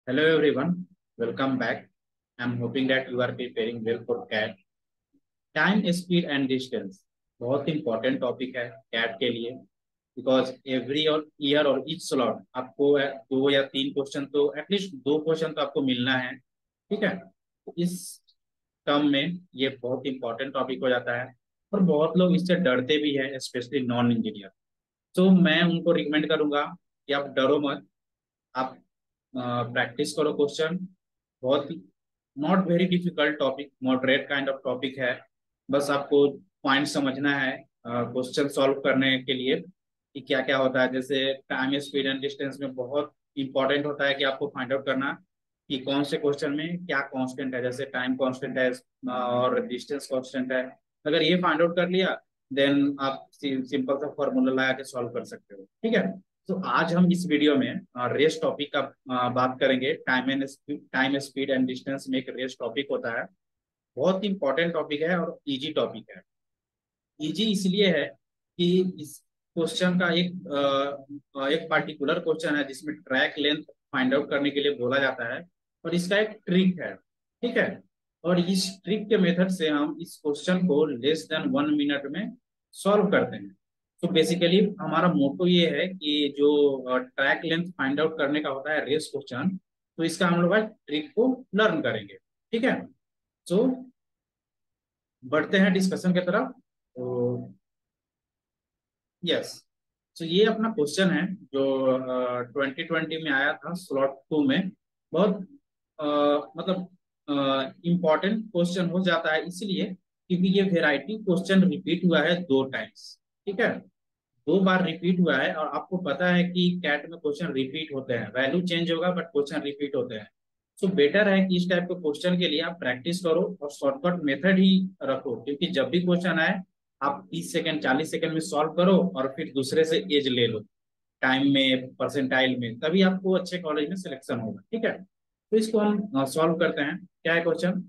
Hello everyone, welcome back. I'm hoping that you are preparing well for CAT. Time speed and distance बहुत important topic है CAT के लिए because every और year और each slot आपको दो या तीन क्वेश्चन तो एटलीस्ट दो क्वेश्चन तो आपको मिलना है। ठीक है, तो इस टर्म में ये बहुत इंपॉर्टेंट टॉपिक हो जाता है और बहुत लोग इससे डरते भी हैं, स्पेशली नॉन इंजीनियर। तो मैं उनको रिकमेंड करूंगा कि आप डरो मत, आप प्रैक्टिस करो क्वेश्चन। बहुत not very difficult topic, moderate kind of topic है। बस आपको पॉइंट समझना है क्वेश्चन सॉल्व करने के लिए कि क्या क्या होता है। जैसे टाइम स्पीड एंड डिस्टेंस में बहुत इंपॉर्टेंट होता है कि आपको फाइंड आउट करना कि कौन से क्वेश्चन में क्या कांस्टेंट है। जैसे टाइम कांस्टेंट है और डिस्टेंस कांस्टेंट है। अगर ये फाइंड आउट कर लिया देन आप सिंपल सा फॉर्मूला लगा के सॉल्व कर सकते हो। ठीक है, तो आज हम इस वीडियो में रेस टॉपिक का बात करेंगे। टाइम स्पीड एंड डिस्टेंस में एक रेस टॉपिक होता है, बहुत इंपॉर्टेंट टॉपिक है और इजी टॉपिक है। इजी इसलिए है कि इस क्वेश्चन का एक पार्टिकुलर क्वेश्चन है जिसमें ट्रैक लेंथ फाइंड आउट करने के लिए बोला जाता है और इसका एक ट्रिक है। ठीक है, और इस ट्रिक के मेथड से हम इस क्वेश्चन को लेस देन 1 मिनट में सॉल्व करते हैं। तो बेसिकली हमारा मोटो ये है कि जो ट्रैक लेंथ फाइंड आउट करने का होता है रेस क्वेश्चन, तो इसका हम लोग आज ट्रिक को लर्न करेंगे। ठीक है, तो बढ़ते हैं डिस्कशन की तरफ। तो यस, तो ये अपना क्वेश्चन है जो 2020 में आया था स्लॉट 2 में। बहुत अ, मतलब इम्पोर्टेंट क्वेश्चन हो जाता है इसलिए क्योंकि ये वेराइटी क्वेश्चन रिपीट हुआ है 2 टाइम्स। ठीक है, 2 बार रिपीट हुआ है और आपको पता है कि कैट में क्वेश्चन रिपीट होते हैं, वैल्यू चेंज होगा बट क्वेश्चन रिपीट होते हैं। सो बेटर है कि इस टाइप के क्वेश्चन के लिए आप प्रैक्टिस करो और शॉर्टकट मेथड ही रखो, क्योंकि जब भी क्वेश्चन आए आप 30 सेकंड 40 सेकंड में सॉल्व करो और फिर दूसरे से एज ले लो टाइम में, परसेंटाइल में, तभी आपको अच्छे कॉलेज में सिलेक्शन होगा। ठीक है, तो इसको हम सॉल्व करते हैं। क्या है question?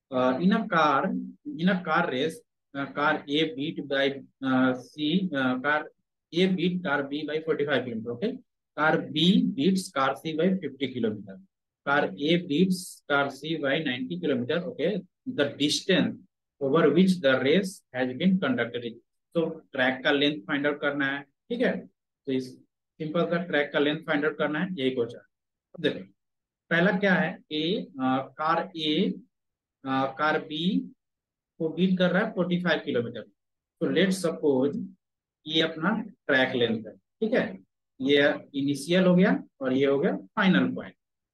In a car race, car A beat by C car A beat car B by 45 kilometre. Okay, car B beats car C by 50 kilometre. Car A beats car C by 90 kilometre. Okay, the distance over which the race has been conducted. तो track का length find out करना है। ठीक है, तो इस simple सा track का लेंथ फाइंड आउट करना है, यही क्वेश्चन। अब देखो पहला क्या है, ए कार बी को बीट कर रहा है 45 किलोमीटर। तो लेट सपोज ये अपना ट्रैक लेंथ है। ठीक है, ये इनिशियल हो गया और ये हो गया final point.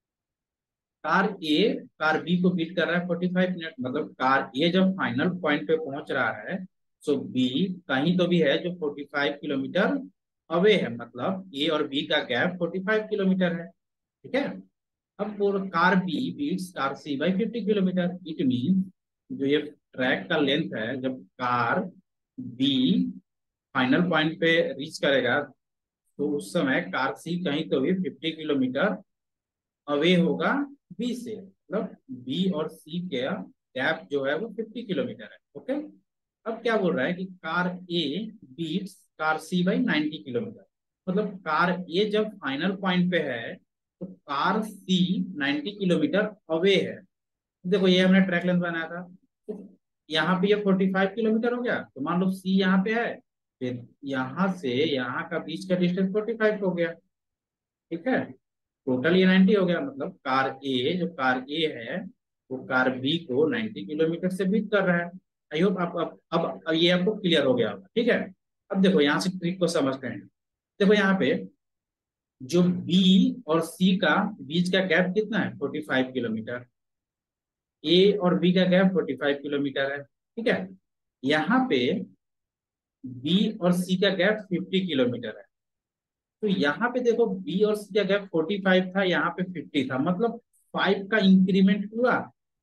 Car A car B को बीट कर रहा है 45 मिनट, मतलब कार ए जब फाइनल पॉइंट पे पहुंच रहा है तो बी कहीं तो भी है जो 45 किलोमीटर अवे है, मतलब ए और बी का गैप 45 किलोमीटर है। ठीक है, अब car B beats car C by 50 kilometre. It mean जो ये ट्रैक का लेंथ है, जब कार बी फाइनल पॉइंट पे रीच करेगा तो उस समय कार सी कहीं तो भी 50 किलोमीटर अवे होगा बी से, मतलब बी और सी के गैप जो है वो 50 किलोमीटर है। ओके, अब क्या बोल रहा है कि car A beats car C by 90 kilometre, मतलब कार ए जब फाइनल पॉइंट पे है तो कार सी 90 किलोमीटर अवे है। देखो ये हमने ट्रैक लेंथ बनाया था, तो यहाँ पे ये 45 किलोमीटर हो गया, तो मान लो सी यहाँ पे है, फिर यहाँ से यहाँ का बीच का डिस्टेंस 45 हो गया। ठीक है, टोटल ये 90 हो गया, मतलब कार ए जो कार ए है वो कार बी को 90 किलोमीटर से बीट कर रहा है। आई होप अब ये आपको क्लियर हो गया होगा। ठीक है, अब देखो यहाँ से ट्रिक को समझते हैं। देखो यहाँ पे जो बी और सी का बीच का गैप कितना है, 45 किलोमीटर। ए और बी का गैप 45 किलोमीटर है। ठीक है, यहाँ पे बी और सी का गैप 50 किलोमीटर है। तो यहाँ पे देखो बी और सी का गैप 45 था, यहाँ पे 50 था, मतलब 5 का इंक्रीमेंट हुआ।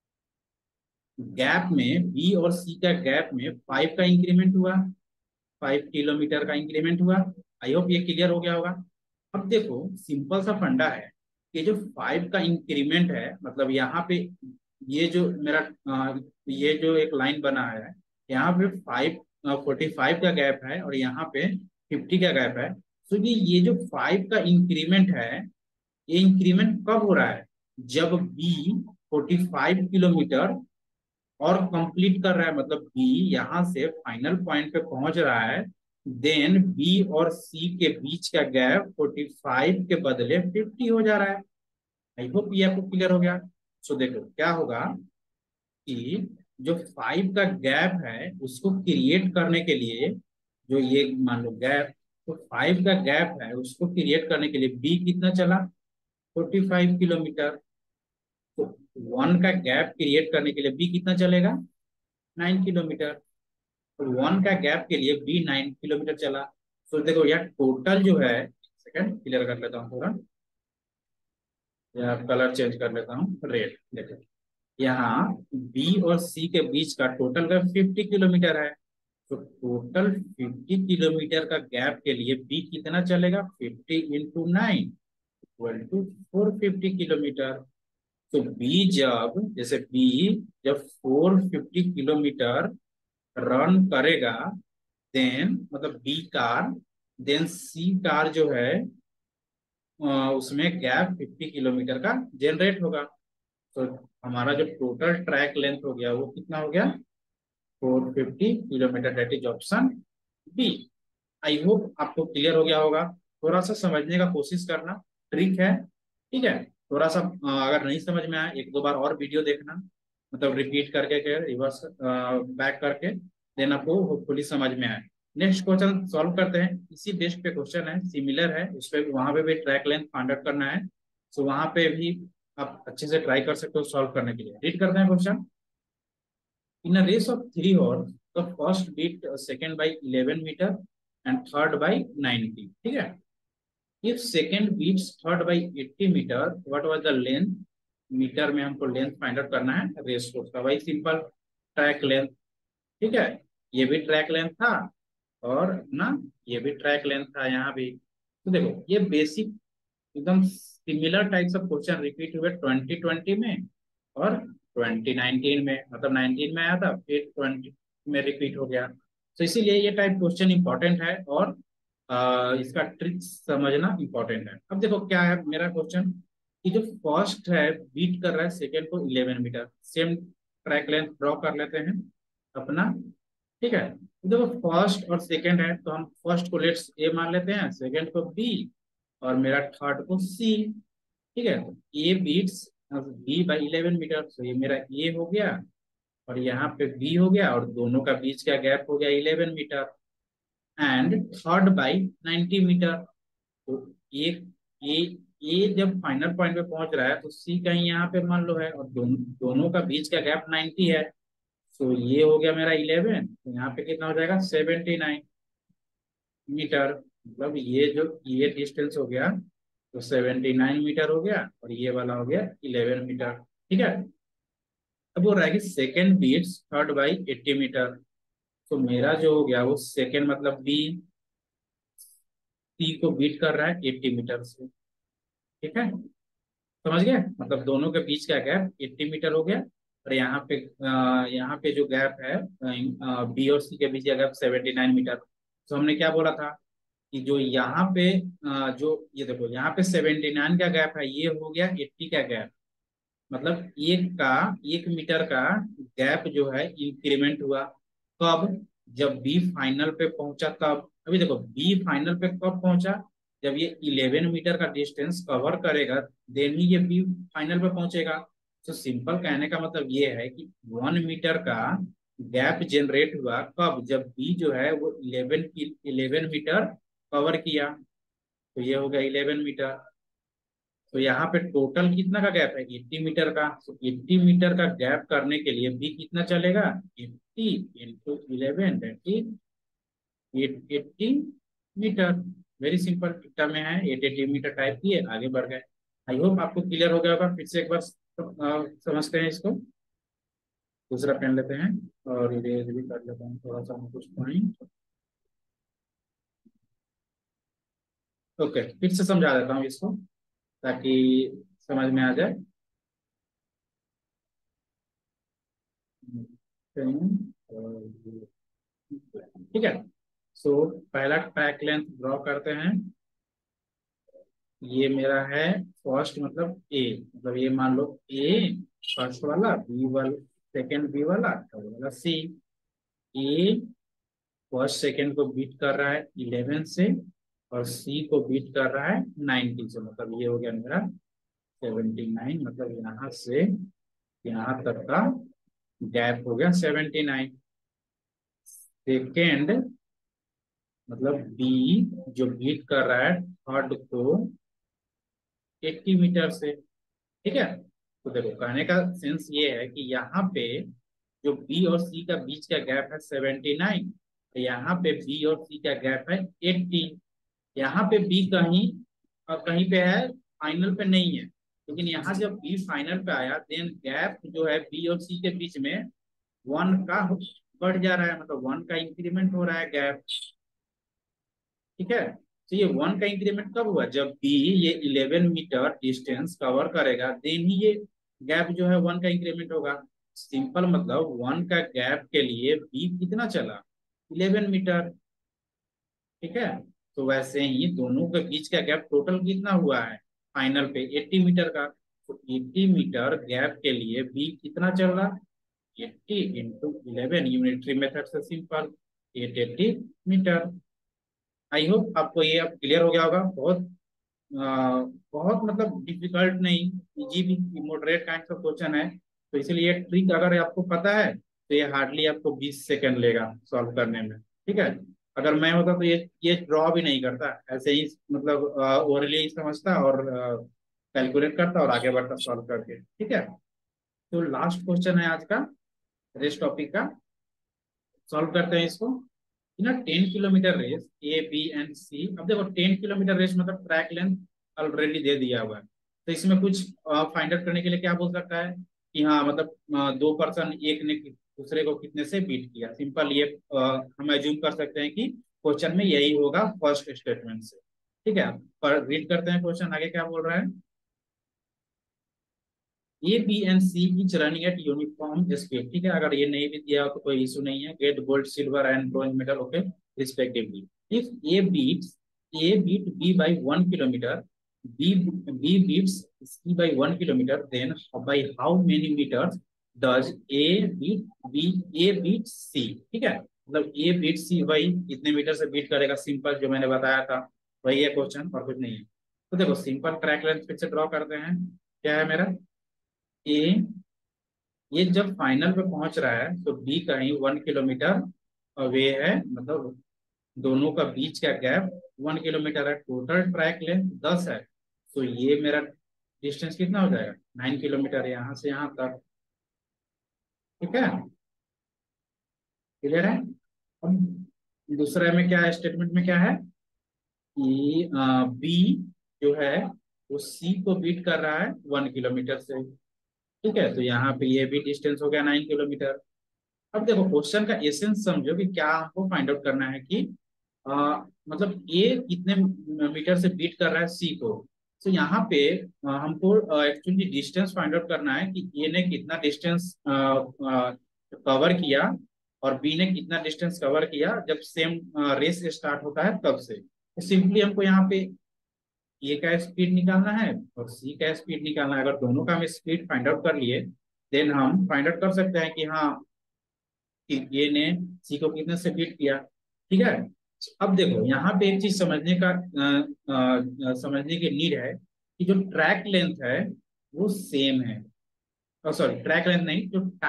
गैप में बी और सी का गैप में 5 का इंक्रीमेंट हुआ, 5 किलोमीटर का इंक्रीमेंट हुआ। आई होप ये क्लियर हो गया होगा। अब देखो सिंपल सा फंडा है कि जो 5 का इंक्रीमेंट है, मतलब यहाँ पे ये जो मेरा ये जो एक लाइन बना है, यहाँ पे 45 का गैप है और यहाँ पे 50 का गैप है। तो ये जो 5 का इंक्रीमेंट है, ये इंक्रीमेंट कब हो रहा है, जब बी 45 किलोमीटर और कंप्लीट कर रहा है, मतलब बी यहां से फाइनल पॉइंट पे पहुंच रहा है, देन बी और सी के बीच का गैप 45 के बदले 50 हो जा रहा है। आई होप ये आपको क्लियर हो गया। सो देखो क्या होगा कि जो 5 का गैप है उसको क्रिएट करने के लिए, जो ये मान लो गैप, तो 5 का गैप है उसको क्रिएट करने के लिए बी कितना चला, 45 किलोमीटर। तो 1 का गैप क्रिएट करने के लिए बी कितना चलेगा, 9 किलोमीटर। तो 1 का गैप के लिए बी 9 किलोमीटर चला। तो देखो यार टोटल जो है, सेकंड क्लियर कर लेता हूँ थोड़ा, या कलर चेंज कर लेता हूँ, रेड देखो। यहाँ बी और सी के बीच का टोटल का 50 किलोमीटर है। तो टोटल 50 किलोमीटर का गैप के लिए बी कितना चलेगा, 50 × 9 इक्वल टू 450 किलोमीटर। तो बी जब, जैसे बी जब 450 किलोमीटर रन करेगा, देन मतलब B car, then C car जो है उसमें गैप 50 किलोमीटर का जनरेट होगा। तो हमारा जो टोटल ट्रैक लेंथ हो गया वो कितना हो गया, 450 kilometre, that is option B. I hope आपको क्लियर हो गया होगा। थोड़ा सा समझने का कोशिश करना, ट्रिक है, ठीक है। थोड़ा सा अगर नहीं समझ में आया एक दो बार और वीडियो देखना, मतलब रिपीट करके के रिवर्स बैक करके, देन आपको होपफुली समझ में आए। नेक्स्ट क्वेश्चन सॉल्व करते हैं, इसी बेस्ड पे क्वेश्चन है, सिमिलर है, उस पे वहां पे भी ट्रैक लेंथ फाइंड आउट करना है। सो वहां पे भी आप अच्छे से ट्राई कर सकते हो सॉल्व करने के लिए। रीड करते हैं question. In a race of 3 horse, the first beat second by 11 meter and third by 90. ठीक है? If second beats third by 80 meter, what was the length? Metre में हमको लेंथ फाइंड आउट करना है रेस कोर्स का, भाई simple track length. ठीक है, ये भी ट्रैक लेंथ था और ना ये भी ट्रैक लेंथ था यहाँ भी। तो देखो ये बेसिक एकदम similar types of question repeat हुए 2020 में और 2019 में, मतलब 19 में आया था फिर 20 में रिपीट हो गया। तो इसीलिए ये टाइप क्वेश्चन इंपॉर्टेंट है और इसका ट्रिक समझना इंपॉर्टेंट है। अब देखो क्या है मेरा क्वेश्चन, कि जो फर्स्ट है बीट कर रहा है सेकेंड को 11 metre, same track length draw कर लेते हैं अपना। ठीक है, तो देखो फर्स्ट और सेकेंड है तो हम फर्स्ट को लेट्स ए मान लेते हैं, सेकेंड को बी और मेरा थर्ड को सी। ठीक है, तो A beats B by 11 metre, तो ये मेरा ए हो गया और यहाँ पे बी हो गया और दोनों का बीच का गैप हो गया 11 metre, and third by 90 metre. तो ए ए ए जब फाइनल पॉइंट पे पहुंच रहा है तो सी कहीं यहाँ पे मान लो है और दोनों का बीच का गैप 90 है। तो ये हो गया मेरा 11, तो यहाँ पे कितना हो जाएगा 79 मीटर। मतलब ये जो ये डिस्टेंस हो गया तो 79 मीटर हो गया और ये वाला हो गया 11 मीटर। ठीक है, अब वो रहा कि second beats third by 80 metre. तो मेरा जो हो गया वो सेकेंड मतलब बी सी को बीट कर रहा है 80 मीटर से। ठीक है, समझ गए, मतलब दोनों के बीच का गैप 80 मीटर हो गया और यहाँ पे जो गैप है बी और सी के बीच का गैप 79 मीटर। तो हमने क्या बोला था कि जो यहाँ पे जो ये देखो यहाँ पे 79 का गैप है, ये हो गया 80 का गैप, मतलब 1 मीटर का गैप जो है इंक्रीमेंट हुआ। कब, जब बी फाइनल पे पहुंचा तब। अभी देखो बी फाइनल पे कब पहुंचा, जब ये 11 मीटर का डिस्टेंस कवर करेगा देन ही ये बी फाइनल पे पहुंचेगा। तो सिंपल कहने का मतलब ये है कि 1 मीटर का गैप जनरेट हुआ कब, जब बी जो है वो 11 मीटर कवर किया, तो ये हो गया 11 मीटर। तो यहाँ पे टोटल कितना का गैप है, 80 मीटर का। तो 80 मीटर का गैप करने के लिए बी कितना चलेगा, 80 × 11, that is 80 metre. Very simple, इतना में है 80 मीटर टाइप किए आगे बढ़ गए। आई होप आपको क्लियर हो गया होगा। फिर से एक बार समझते हैं इसको। दूसरा पेन लेते हैं और इरेज भी कर लेते हैं थोड़ा सा कुछ पॉइंट। ओके, फिर से समझा देता हूँ इसको ताकि समझ में आ जाए। ठीक है, सो पहला ट्रैक लेंथ ड्रॉ करते हैं। ये मेरा है फर्स्ट, मतलब ए, मतलब ये मान लो ए फर्स्ट वाला, बी वाला सेकंड, बी वाला थर्ड वाला सी। ए फर्स्ट सेकंड को बीट कर रहा है 11 से, और सी को बीट कर रहा है 90 से, मतलब ये हो गया मेरा 79, मतलब यहाँ से यहाँ तक का गैप हो गया 79। सेकेंड मतलब बी जो बीट कर रहा है थर्ड को 80 मीटर से, ठीक है। तो देखो कहने का सेंस ये है कि यहाँ पे जो बी और सी का बीच का गैप है 79, तो यहाँ पे बी और सी का गैप है 80। यहाँ पे बी कहीं और कहीं पे है, फाइनल पे नहीं है, लेकिन यहाँ जब बी फाइनल पे आया देन गैप जो है बी और सी के बीच में वन का बढ़ जा रहा है, मतलब वन का इंक्रीमेंट हो रहा है गैप, ठीक है। तो ये वन का इंक्रीमेंट कब हुआ, जब बी ये 11 मीटर डिस्टेंस कवर करेगा देन ही ये गैप जो है वन का इंक्रीमेंट होगा। सिंपल मतलब वन का गैप के लिए बी कितना चला, 11 मीटर, ठीक है। तो वैसे ही दोनों के बीच का गैप टोटल कितना हुआ है फाइनल पे 80 मीटर का। तो 80 मीटर गैप के लिए बी कितना चल रहा, 80 इंटू 11, यूनिटरी मेथड से सिंपल 880 मीटर। आई होप आपको ये अब क्लियर हो गया होगा। बहुत मतलब डिफिकल्ट नहीं, इजी भी मॉडरेट काइंड ऑफ क्वेश्चन है। तो इसलिए ये ट्रिक अगर आपको पता है तो ये हार्डली आपको 20 सेकंड लेगा सॉल्व करने में, ठीक है। अगर मैं होता तो ये ड्रॉ भी नहीं करता, ऐसे ही मतलब ओरली ही समझता और कैलकुलेट करता और आगे बढ़ता सॉल्व करके, ठीक है। तो लास्ट क्वेश्चन है आज का रेस टॉपिक का, सॉल्व करते हैं इसको। ना 10 kilometre race A B and C. अब देखो 10 किलोमीटर रेस मतलब ट्रैक लेंथ ऑलरेडी दे दिया हुआ है, तो इसमें कुछ फाइंड आउट करने के लिए क्या बोल सकता है कि हाँ मतलब दो पर्सन एक ने दूसरे को कितने से बीट किया। सिंपल ये हम एज्यूम कर सकते हैं कि क्वेश्चन में यही होगा फर्स्ट स्टेटमेंट से, ठीक है। पर रीड करते हैं क्वेश्चन आगे क्या बोल रहा है। A B and C each running at uniform speed, ठीक है। अगर ये नहीं भी दिया हो तो कोई इशू नहीं है, get gold silver and bronze medal, okay, respectively. If A beat B by 1 kilometre, B B beats C by 1 kilometre, then by how many metres does A beat B, A beat C, ठीक है। मतलब ए beat सी वही कितने metre से beat करेगा, simple जो मैंने बताया था वही है क्वेश्चन, और कुछ नहीं है। तो देखो सिंपल ट्रैक लेंथ फिर से ड्रॉ करते हैं। क्या है मेरा ए, ये जब फाइनल पे पहुंच रहा है तो बी कहीं 1 किलोमीटर अवे है, मतलब दोनों का बीच का गैप 1 किलोमीटर है। टोटल ट्रैक लेंथ 10 है, तो ये मेरा डिस्टेंस कितना हो जाएगा 9 किलोमीटर यहाँ से यहाँ तक, ठीक है। क्लियर है। अब दूसरे में क्या है, स्टेटमेंट में क्या है कि बी जो है वो सी को बीट कर रहा है 1 किलोमीटर से, ठीक है। तो यहाँ पे ये भी डिस्टेंस हो गया 9 किलोमीटर। अब देखो क्वेश्चन का एसेंस समझो कि क्या हमको फाइंड आउट करना है कि मतलब ए कितने मीटर से बीट कर रहा है सी को। तो यहाँ पे हमको एक्चुअली डिस्टेंस फाइंड आउट करना है कि ए ने कितना डिस्टेंस कवर किया और बी ने कितना डिस्टेंस कवर किया जब सेम रेस स्टार्ट होता है तब से। तो सिंपली हमको यहाँ पे ए का स्पीड निकालना है और सी का स्पीड निकालना है। अगर दोनों का हम स्पीड फाइंड आउट कर लिए देन हम फाइंड आउट कर सकते हैं कि हाँ कि ए ने सी को कितने से बीट किया, ठीक है। अब देखो यहाँ पे एक चीज समझने का समझने की नीड है कि जो ट्रैक लेंथ है वो सेम है, सॉरी ट्रैक लेंथ नहीं,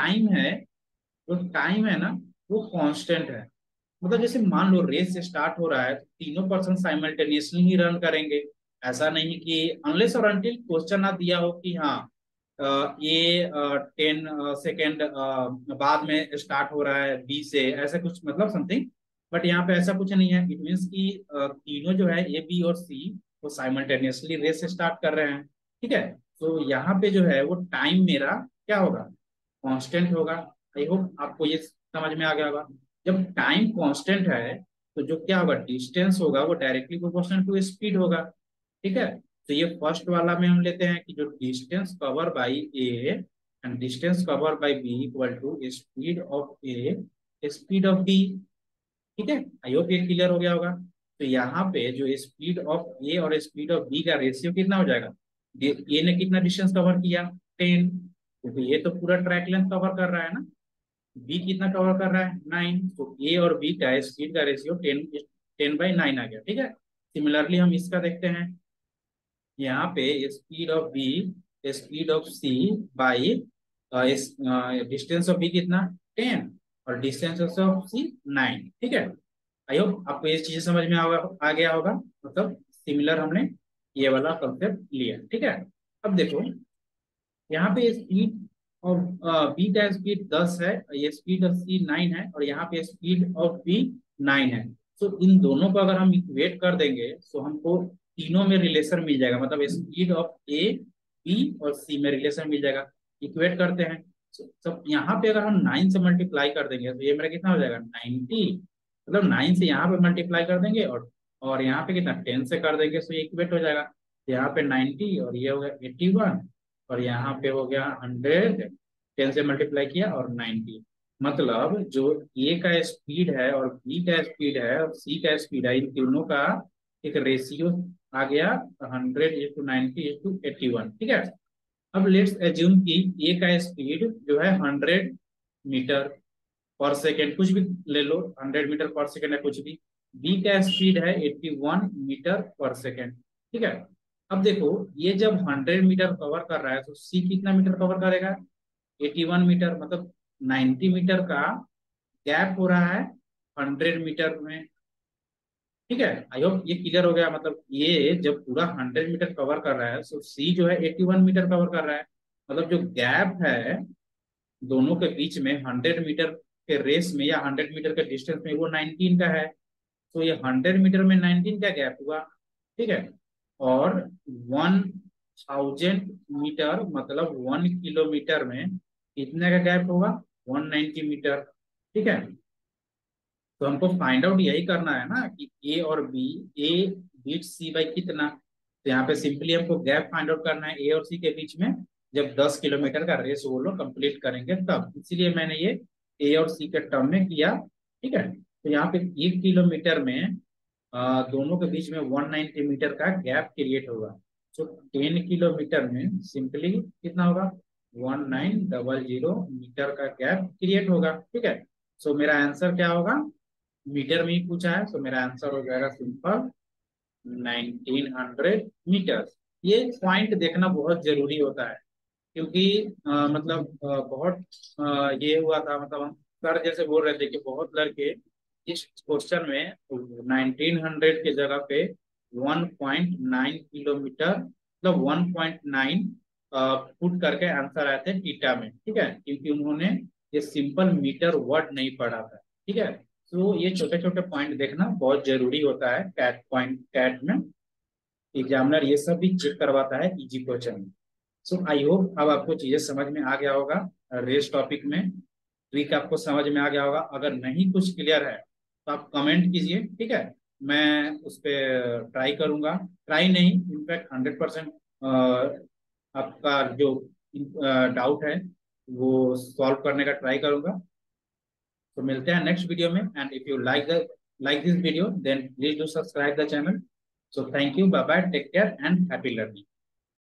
जो टाइम है ना वो कांस्टेंट है। मतलब जैसे मान लो रेस स्टार्ट हो रहा है तो तीनों पर्सन साइमल्टेनियसली ही रन करेंगे। ऐसा नहीं कि अनलेस और अनटिल क्वेश्चन ना दिया हो कि हाँ ये 10 सेकेंड बाद में स्टार्ट हो रहा है बी से, ऐसा कुछ मतलब समथिंग। बट यहाँ पे ऐसा कुछ नहीं है, इट मीन्स कि तीनों जो है ए बी और सी वो साइमल्टेनियसली रेस स्टार्ट कर रहे हैं, ठीक है। तो यहाँ पे जो है वो टाइम मेरा क्या होगा, कांस्टेंट होगा। आई होप आपको ये समझ में आ गया होगा। जब टाइम कांस्टेंट है तो जो क्या होगा डिस्टेंस होगा वो डायरेक्टली प्रोपोर्शनल टू स्पीड होगा, ठीक है। तो ये फर्स्ट वाला में हम लेते हैं कि जो distance cover by A and distance cover by B equal to speed of A speed of B, ठीक है। आई होप ये क्लियर हो गया होगा। तो यहाँ पे जो स्पीड ऑफ ए और स्पीड ऑफ बी का रेशियो कितना हो जाएगा, ए ने कितना डिस्टेंस कवर किया 10, क्योंकि ये तो पूरा ट्रैक लेंथ कवर कर रहा है ना, बी कितना कवर कर रहा है 9, तो ए और बी का स्पीड का रेशियो 10/9 आ गया, ठीक है। सिमिलरली हम इसका देखते हैं, यहाँ पे speed of B speed of C by distance of B कितना 10 और डिस्टेंस ऑफ सी 9, ठीक है। आई होप आपको ये चीजें समझ में आ गया होगा, मतलब सिमिलर हमने ये वाला कंसेप्ट लिया, ठीक है। अब देखो यहाँ पे स्पीड ऑफ बी का स्पीड 10 है, ये स्पीड ऑफ सी 9 है, और यहाँ पे स्पीड ऑफ बी 9 है। तो इन दोनों को अगर हम इक्वेट कर देंगे तो हमको तीनों में रिलेशन मिल जाएगा, मतलब स्पीड ऑफ ए बी और सी में रिलेशन मिल जाएगा। इक्वेट करते हैं, तो यहाँ पे अगर हम 9 से मल्टीप्लाई कर देंगे तो ये मेरा कितना हो जाएगा 90, मतलब 9 से यहाँ पे मल्टीप्लाई कर देंगे और यहाँ पे कितना 10 से कर देंगे तो ये इक्वेट हो जाएगा। तो यहाँ पे 90 और ये हो गया 81 और यहाँ पे हो गया 100, 10 से मल्टीप्लाई किया और 90, मतलब जो ए का स्पीड है और बी का स्पीड है और सी का स्पीड है, इन तीनों का एक रेशियो आ गया 100:90:81, ठीक है। अब लेट्स एज्यूम कि ए का स्पीड जो है 100 मीटर पर सेकेंड, कुछ भी ले लो, 100 मीटर पर सेकेंड है कुछ भी। बी का स्पीड है 81 मीटर पर सेकेंड, ठीक है। अब देखो ये जब 100 मीटर कवर कर रहा है तो सी कितना मीटर कवर करेगा 81 मीटर, मतलब 90 मीटर का गैप हो रहा है 100 मीटर में, ठीक है। आई होप ये क्लियर हो गया, मतलब ये जब पूरा 100 मीटर कवर कर रहा है तो सी जो है 81 मीटर कवर कर रहा है, मतलब जो गैप है दोनों के बीच में 100 मीटर के रेस में या 100 मीटर के डिस्टेंस में वो 19 का है। तो ये 100 मीटर में 19 का गैप हुआ, ठीक है। और 1000 मीटर मतलब 1 किलोमीटर में कितने का गैप होगा 190 मीटर, ठीक है। तो हमको फाइंड आउट यही करना है ना कि ए और B, A beat C by कितना, तो यहाँ पे सिंपली हमको गैप फाइंड आउट करना है ए और सी के बीच में, जब 10 किलोमीटर का रेस वो लोग कंप्लीट करेंगे तब, इसीलिए मैंने ये ए और सी के टर्म में किया, ठीक है। तो यहाँ पे 1 किलोमीटर में दोनों के बीच में 190 मीटर का गैप क्रिएट होगा। तो 10 किलोमीटर में सिंपली कितना होगा 1900 मीटर का गैप क्रिएट होगा, ठीक है। सो मेरा आंसर क्या होगा, मीटर में ही पूछा है, तो मेरा आंसर हो जाएगा सिंपल 1900 मीटर। ये पॉइंट देखना बहुत जरूरी होता है, क्योंकि मतलब बहुत ये हुआ था, मतलब हम सर जैसे बोल रहे थे कि बहुत लड़के इस क्वेश्चन में 1900 की जगह पे 1.9 किलोमीटर मतलब 1.9 पुट करके आंसर आए थे टीटा में, ठीक है, क्योंकि उन्होंने ये सिंपल मीटर वर्ड नहीं पढ़ा था, ठीक है। तो ये छोटे छोटे पॉइंट देखना बहुत जरूरी होता है कैट पॉइंट, कैट में एग्जामिनर ये सब भी चेक करवाता है इजी क्वेश्चन में। सो आई होप अब आपको चीजें समझ में आ गया होगा, रेस टॉपिक में ट्रिक आपको समझ में आ गया होगा। अगर नहीं कुछ क्लियर है तो आप कमेंट कीजिए, ठीक है, मैं उस पर ट्राई करूंगा, ट्राई नहीं इनफैक्ट 100% आपका जो डाउट है वो सॉल्व करने का ट्राई करूंगा। तो मिलते हैं नेक्स्ट वीडियो में, and if you like this video then please do subscribe the channel. So thank you, bye bye, take care and happy learning.